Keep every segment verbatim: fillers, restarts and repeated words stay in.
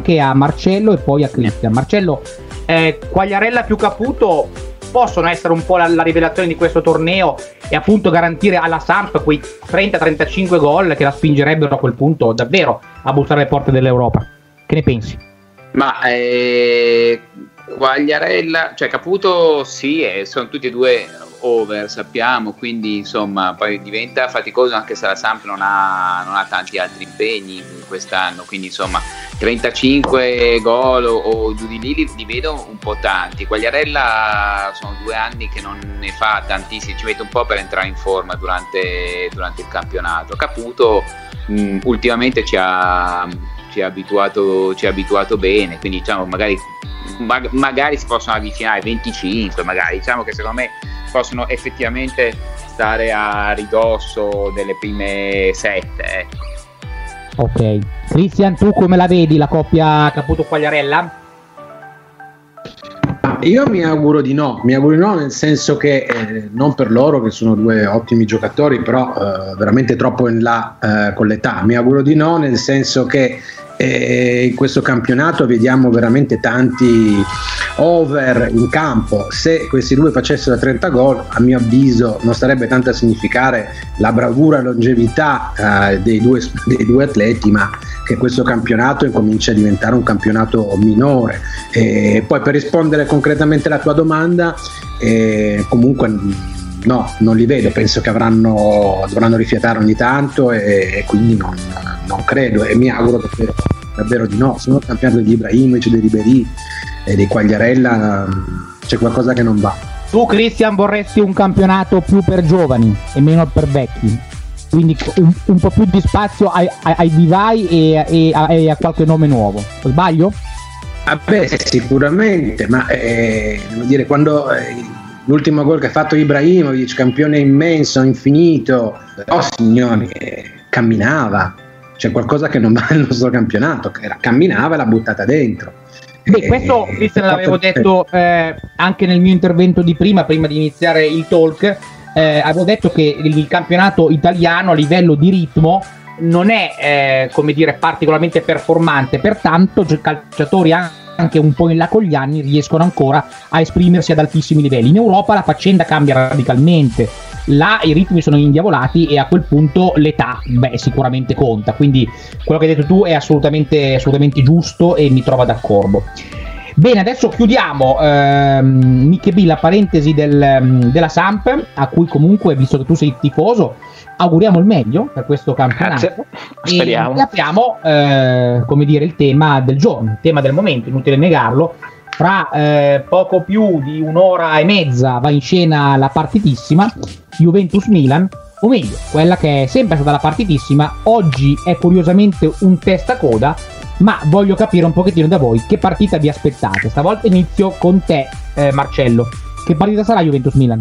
anche a Marcello e poi a Cristian. Marcello, eh, Quagliarella più Caputo possono essere un po' la, la rivelazione di questo torneo e appunto garantire alla Samp quei trenta trentacinque gol che la spingerebbero a quel punto davvero a bussare alle porte dell'Europa. Che ne pensi? Ma eh, Quagliarella, cioè Caputo sì, eh, sono tutti e due over, sappiamo, quindi insomma poi diventa faticoso anche se la Samp non ha, non ha tanti altri impegni quest'anno, quindi insomma trentacinque gol o, o giù di lì li, li vedo un po' tanti. Quagliarella sono due anni che non ne fa tantissimi, ci mette un po' per entrare in forma durante, durante il campionato. Caputo mh, ultimamente ci ha, ci ha abituato, ci ha abituato bene, quindi diciamo magari Mag- magari si possono avvicinare venticinque, magari diciamo che secondo me possono effettivamente stare a ridosso delle prime sette, ecco. Ok, Cristian, tu come la vedi la coppia Caputo-Quagliarella? Io mi auguro di no, mi auguro di no nel senso che eh, non per loro che sono due ottimi giocatori, però eh, veramente troppo in là eh, con l'età, mi auguro di no nel senso che eh, in questo campionato vediamo veramente tanti over in campo. Se questi due facessero trenta gol, a mio avviso non starebbe tanto a significare la bravura e longevità eh, dei, due, dei due atleti, ma che questo campionato incomincia a diventare un campionato minore. E poi per rispondere concretamente alla tua domanda, eh, comunque no, non li vedo, penso che avranno, dovranno rifiatare ogni tanto e, e quindi non, non credo e mi auguro davvero, davvero di no. Se no il campionato di Ibrahimovic, di Ribéry e di Quagliarella c'è qualcosa che non va. Tu Cristian vorresti un campionato più per giovani e meno per vecchi, quindi un, un po' più di spazio ai, ai, ai vivai e, e, a, e a qualche nome nuovo, o sbaglio? Ah beh, sicuramente, ma eh, devo dire, quando eh, l'ultimo gol che ha fatto Ibrahimovic, campione immenso, infinito, oh signori, eh, camminava, c'è qualcosa che non va nel nostro campionato, che era, camminava e l'ha buttata dentro. Beh, questo Cristian l'avevo detto eh, anche nel mio intervento di prima, prima di iniziare il talk. Eh, avevo detto che il campionato italiano a livello di ritmo non è eh, come dire particolarmente performante, pertanto i calciatori anche un po' in là con gli anni riescono ancora a esprimersi ad altissimi livelli. In Europa la faccenda cambia radicalmente, là i ritmi sono indiavolati e a quel punto l'età beh sicuramente conta, quindi quello che hai detto tu è assolutamente, assolutamente giusto e mi trova d'accordo. Bene, adesso chiudiamo ehm, Miche B la parentesi del, della Samp, a cui comunque, visto che tu sei tifoso, auguriamo il meglio per questo campionato. Grazie. Speriamo. E apriamo eh, come dire il tema del giorno, il tema del momento, inutile negarlo. Fra eh, poco più di un'ora e mezza va in scena la partitissima Juventus-Milan, o meglio, quella che è sempre stata la partitissima. Oggi è curiosamente un testacoda, ma voglio capire un pochettino da voi che partita vi aspettate. Stavolta inizio con te, eh, Marcello. Che partita sarà Juventus-Milan?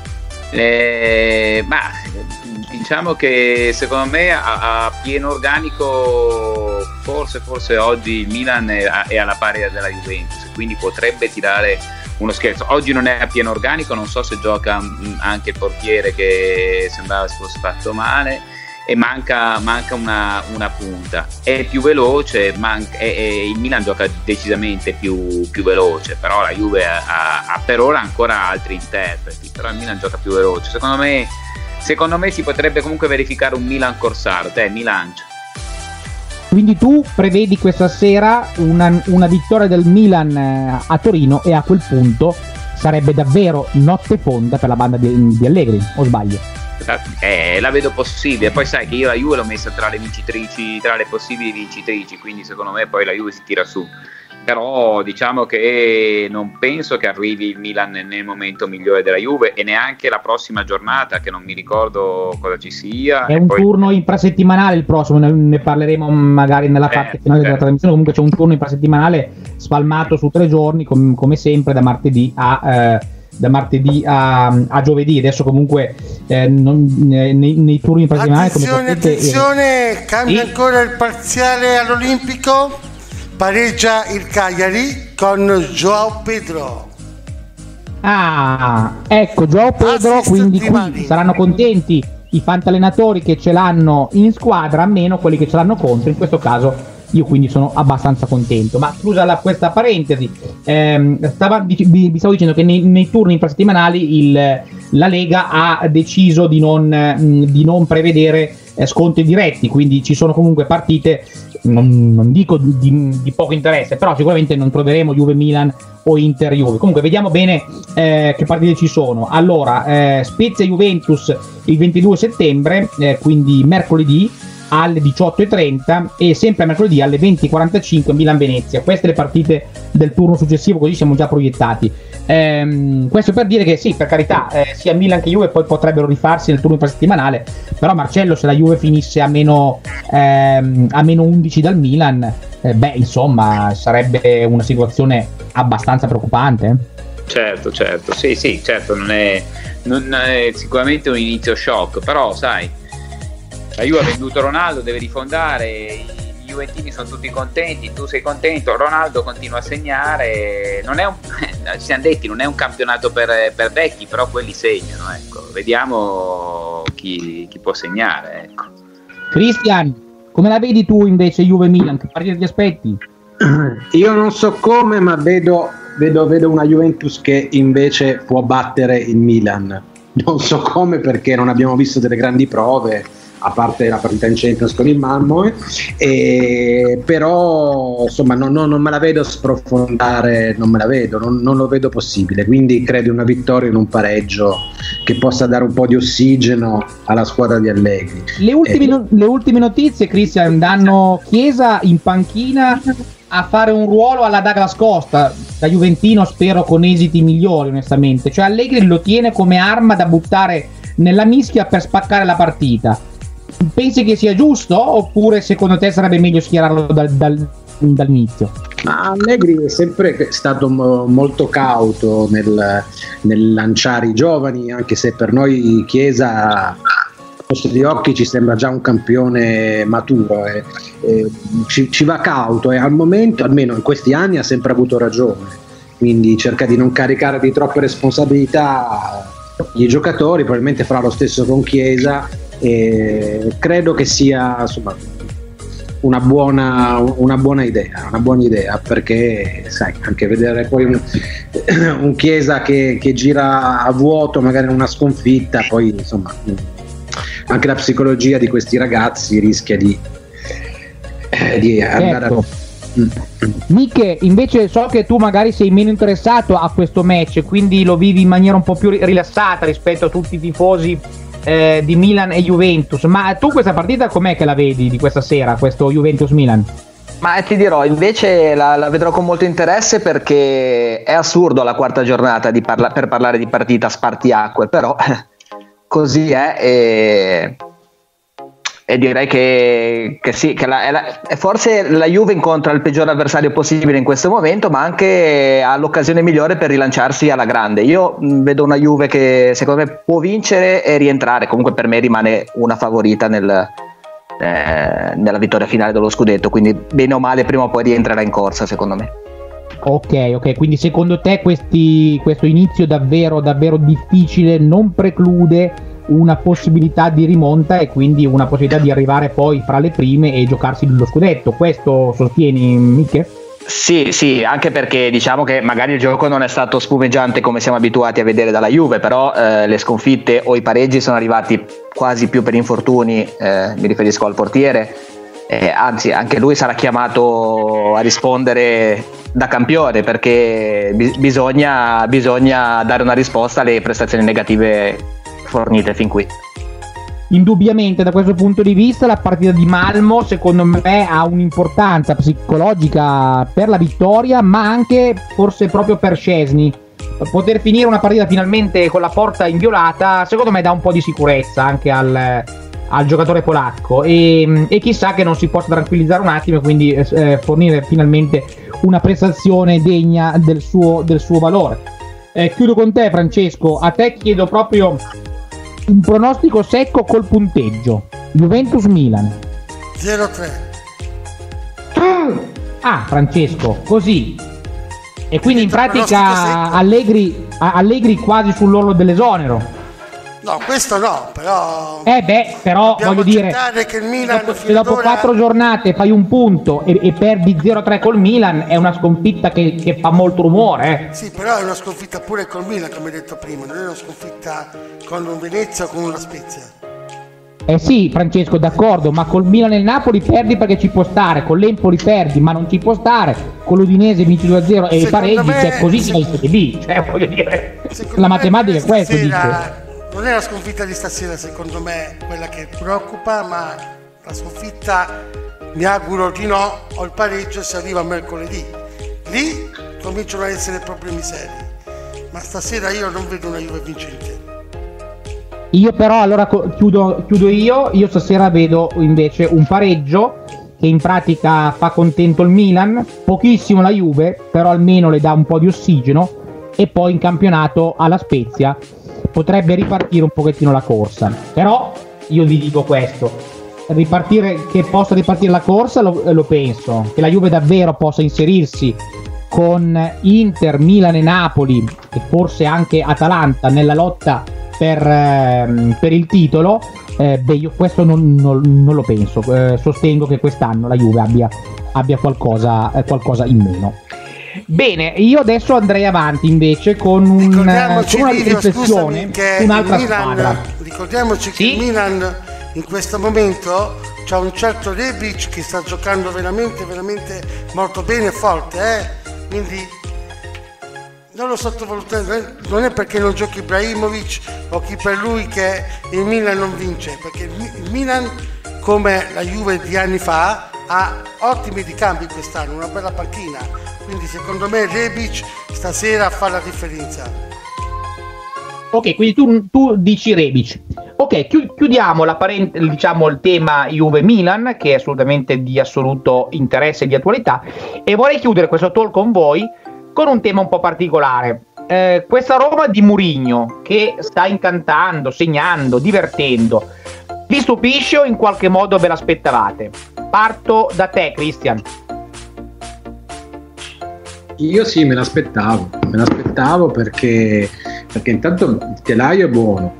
Eh, ma diciamo che secondo me a, a pieno organico forse, forse oggi il Milan è, è alla pari della Juventus, quindi potrebbe tirare uno scherzo. Oggi non è a pieno organico, non so se gioca anche il portiere che sembrava si fosse fatto male e manca, manca una, una punta. È più veloce, manca, è, è, il Milan gioca decisamente più, più veloce, però la Juve ha, ha, ha per ora ancora altri interpreti, però il Milan gioca più veloce. Secondo me, secondo me si potrebbe comunque verificare un Milan Corsaro. Te mi lancio. Quindi tu prevedi questa sera una, una vittoria del Milan eh, a Torino e a quel punto sarebbe davvero notte fonda per la banda di, di Allegri, o sbaglio? Eh, la vedo possibile, poi sai che io la Juve l'ho messa tra le vincitrici, tra le possibili vincitrici, quindi secondo me poi la Juve si tira su, però diciamo che non penso che arrivi il Milan nel momento migliore della Juve e neanche la prossima giornata, che non mi ricordo cosa ci sia. È un poi... turno infrasettimanale il prossimo, ne, ne parleremo magari nella parte eh, finale certo. della trasmissione. Comunque c'è un turno infrasettimanale spalmato su tre giorni, com- come sempre da martedì a... Eh, da martedì a, a giovedì. Adesso comunque eh, non, nei, nei turni infrasettimanali attenzione, come potete, attenzione eh, cambia sì. ancora il parziale all'Olimpico, pareggia il Cagliari con João Pedro. Ah, ecco João Pedro, quindi qui saranno contenti i fantallenatori che ce l'hanno in squadra, meno quelli che ce l'hanno contro, in questo caso io quindi sono abbastanza contento. Ma scusa la, questa parentesi, ehm, stava, vi, vi stavo dicendo che nei, nei turni infrasettimanali il, la Lega ha deciso di non, mh, di non prevedere eh, scontri diretti, quindi ci sono comunque partite, non, non dico di, di poco interesse, però sicuramente non troveremo Juve-Milan o Inter-Juve. Comunque vediamo bene eh, che partite ci sono. Allora, eh, Spezia-Juventus il ventidue settembre, eh, quindi mercoledì alle diciotto e trenta, e sempre mercoledì alle venti e quarantacinque Milan-Venezia. Queste le partite del turno successivo, così siamo già proiettati. Ehm, questo per dire che sì, per carità, eh, sia Milan che Juve poi potrebbero rifarsi nel turno infrasettimanale, però Marcello, se la Juve finisse a meno, ehm, a meno undici dal Milan, eh, beh insomma sarebbe una situazione abbastanza preoccupante. Certo, certo, sì, sì, certo, non è, non è sicuramente un inizio shock, però sai, la Juve ha venduto Ronaldo, deve rifondare, i juventini sono tutti contenti, tu sei contento, Ronaldo continua a segnare, non è un, ci siamo detti, non è un campionato per, per vecchi, però quelli segnano, ecco. Vediamo chi, chi può segnare, ecco. Cristian, come la vedi tu invece Juve-Milan? Che partita ti aspetti? Io non so come, ma vedo, vedo, vedo una Juventus che invece può battere il Milan. Non so come, perché non abbiamo visto delle grandi prove, a parte la partita in Champions con il Malmo, e però insomma non, non, non me la vedo sprofondare, non me la vedo, non, non lo vedo possibile, quindi credo una vittoria in un pareggio che possa dare un po' di ossigeno alla squadra di Allegri. Le ultime, eh, no, le ultime notizie, Cristian, danno Chiesa in panchina a fare un ruolo alla Douglas Costa, da juventino spero con esiti migliori onestamente, cioè Allegri lo tiene come arma da buttare nella mischia per spaccare la partita. Pensi che sia giusto, oppure secondo te sarebbe meglio schierarlo dal, dal, dall'inizio? Ma Allegri è sempre stato mo- molto cauto nel, nel lanciare i giovani, anche se per noi Chiesa a posto di occhi ci sembra già un campione maturo, eh. Eh, ci, ci va cauto, e al momento, almeno in questi anni, ha sempre avuto ragione, quindi cerca di non caricare di troppe responsabilità i giocatori, probabilmente farà lo stesso con Chiesa, e credo che sia insomma una buona, una buona idea, una buona idea, perché sai, anche vedere poi un, un Chiesa che, che gira a vuoto magari in una sconfitta, poi insomma anche la psicologia di questi ragazzi rischia di, eh, di andare certo. a... Miche, invece so che tu magari sei meno interessato a questo match, quindi lo vivi in maniera un po' più rilassata rispetto a tutti i tifosi eh, di Milan e Juventus, ma tu questa partita com'è che la vedi di questa sera, questo Juventus-Milan? Ma ti dirò, invece la, la vedrò con molto interesse, perché è assurdo alla quarta giornata di parla- per parlare di partita spartiacque, però così è, e, e direi che, che sì, che la, è la, forse la Juve incontra il peggior avversario possibile in questo momento, ma anche ha l'occasione migliore per rilanciarsi alla grande. Io mh, vedo una Juve che secondo me può vincere e rientrare, comunque per me rimane una favorita nel, eh, nella vittoria finale dello scudetto, quindi bene o male prima o poi rientrerà in corsa secondo me. Ok, ok, quindi secondo te questi, questo inizio davvero davvero difficile non preclude una possibilità di rimonta e quindi una possibilità di arrivare poi fra le prime e giocarsi lo scudetto? Questo sostieni, Miche? Sì, sì, anche perché diciamo che magari il gioco non è stato spumeggiante come siamo abituati a vedere dalla Juve, però eh, le sconfitte o i pareggi sono arrivati quasi più per infortuni, eh, mi riferisco al portiere, eh, anzi anche lui sarà chiamato a rispondere da campione, perché bi- bisogna, bisogna dare una risposta alle prestazioni negative fornite fin qui. Indubbiamente da questo punto di vista la partita di Malmo secondo me ha un'importanza psicologica per la vittoria, ma anche forse proprio per Szczęsny. Poter finire una partita finalmente con la porta inviolata secondo me dà un po' di sicurezza anche al, al giocatore polacco, e, e chissà che non si possa tranquillizzare un attimo e quindi eh, fornire finalmente una prestazione degna del suo, del suo valore. Eh, chiudo con te Francesco, a te chiedo proprio un pronostico secco col punteggio. Juventus-Milan zero tre. Ah, Francesco, così. E quindi in Pronostico pratica secco. Allegri, Allegri quasi sull'orlo dell'esonero. No, questo no, però. Eh beh, però voglio dire, che il Milan dopo, se dopo quattro giornate fai un punto e, e perdi zero a tre col Milan, è una sconfitta che, che fa molto rumore. Eh. Sì, però è una sconfitta pure col Milan, come hai detto prima, non è una sconfitta con un Venezia o con una Spezia. Eh sì, Francesco, d'accordo, ma col Milan e il Napoli perdi perché ci può stare, con l'Empoli perdi, ma non ci può stare, con l'Udinese vinci due a zero e pareggi, me, cioè così si va in B, cioè voglio dire, la matematica è questo, dice. Non è la sconfitta di stasera, secondo me, quella che preoccupa, ma la sconfitta, mi auguro di no, o il pareggio se arriva mercoledì. Lì cominciano a essere problemi seri, ma stasera io non vedo una Juve vincente. Io però allora chiudo, chiudo io, io stasera vedo invece un pareggio che in pratica fa contento il Milan, pochissimo la Juve, però almeno le dà un po' di ossigeno, e poi in campionato alla Spezia potrebbe ripartire un pochettino la corsa. Però io vi dico questo, ripartire, che possa ripartire la corsa lo, lo penso, che la Juve davvero possa inserirsi con Inter, Milan e Napoli e forse anche Atalanta nella lotta per, eh, per il titolo, eh, beh io questo non, non, non lo penso, eh, sostengo che quest'anno la Juve abbia, abbia qualcosa, eh, qualcosa in meno. Bene, io adesso andrei avanti invece con, un, con una riflessione su un'altra Milan, squadra. Ricordiamoci sì? che il Milan in questo momento c'ha un certo Rebic che sta giocando veramente veramente molto bene e forte, eh? Quindi non lo sottovalutate, non è perché non giochi Ibrahimovic o chi per lui che il Milan non vince, perché il Milan, come la Juve di anni fa, ha ottimi ricambi quest'anno, una bella panchina, quindi secondo me Rebic stasera fa la differenza. Ok, quindi tu, tu dici Rebic. Ok, chiudiamo la parent- diciamo il tema Juve-Milan, che è assolutamente di assoluto interesse e di attualità, e vorrei chiudere questo talk con voi con un tema un po' particolare. Eh, questa Roma di Mourinho, che sta incantando, segnando, divertendo, vi stupisce o in qualche modo ve l'aspettavate? Parto da te, Christian. Io sì, me l'aspettavo, me l'aspettavo perché, perché intanto il telaio è buono,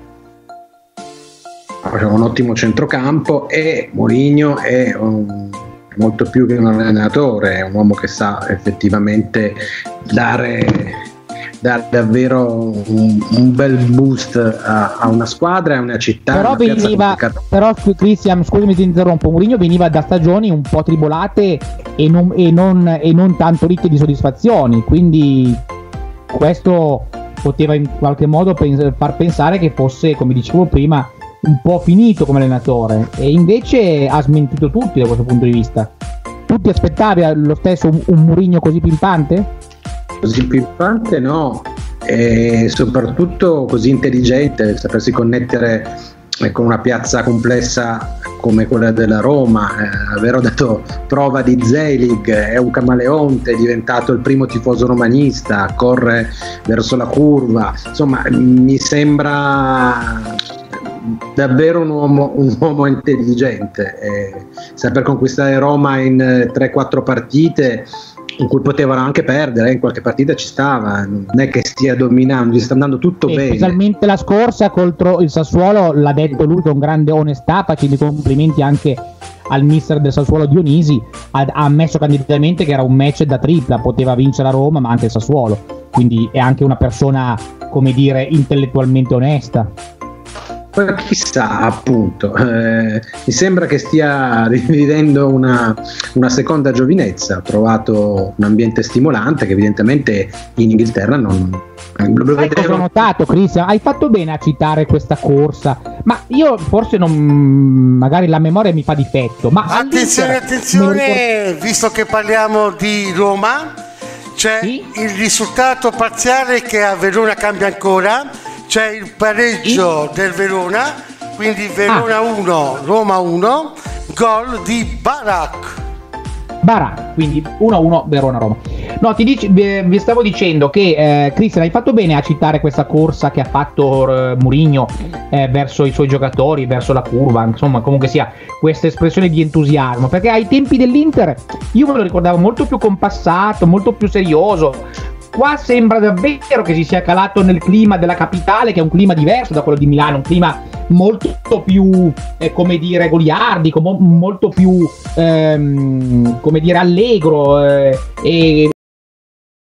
ha un ottimo centrocampo e Mourinho è un, molto più che un allenatore, è un uomo che sa effettivamente dare, dare davvero un, un bel boost a, a una squadra e a una città. Però una veniva, però Christian, scusami ti interrompo, Mourinho veniva da stagioni un po' tribolate e non, e non, e non tanto ricche di soddisfazioni, quindi questo poteva in qualche modo pens- far pensare che fosse, come dicevo prima, un po' finito come allenatore, e invece ha smentito tutti da questo punto di vista. Tu ti aspettavi lo stesso un, un Mourinho così pimpante? Così pimpante no, e soprattutto così intelligente, sapersi connettere con una piazza complessa come quella della Roma, eh, aver dato prova di Zelig, è un camaleonte, è diventato il primo tifoso romanista, corre verso la curva, insomma mi sembra davvero un uomo, un uomo intelligente, eh, saper conquistare Roma in tre quattro partite in cui potevano anche perdere, in qualche partita ci stava, non è che stia dominando, gli sta andando tutto e bene. Specialmente la scorsa contro il Sassuolo, l'ha detto lui con grande onestà, facendo i complimenti anche al mister del Sassuolo Dionisi, ha, ha ammesso candidamente che era un match da tripla, poteva vincere la Roma ma anche il Sassuolo, quindi è anche una persona, come dire, intellettualmente onesta. Chissà, appunto, eh, mi sembra che stia rivivendo una, una seconda giovinezza, ha trovato un ambiente stimolante che evidentemente in Inghilterra non lo vedevo. Ho notato, Christian, hai fatto bene a citare questa corsa, ma io forse non, magari la memoria mi fa difetto, ma attenzione, attenzione, visto che parliamo di Roma, c'è sì? il risultato parziale che a Verona cambia ancora. C'è il pareggio sì? del Verona, quindi Verona uno, ah. Roma uno, gol di Barak. Barak, quindi uno a uno Verona-Roma. No, ti dici, vi stavo dicendo che eh, Christian, hai fatto bene a citare questa corsa che ha fatto eh, Mourinho eh, verso i suoi giocatori, verso la curva, insomma, comunque sia questa espressione di entusiasmo, perché ai tempi dell'Inter io me lo ricordavo molto più compassato, molto più serioso. qua sembra davvero che si sia calato nel clima della capitale, che è un clima diverso da quello di Milano, un clima molto più, eh, come dire, goliardico, mo- molto più, ehm, come dire, allegro, eh, e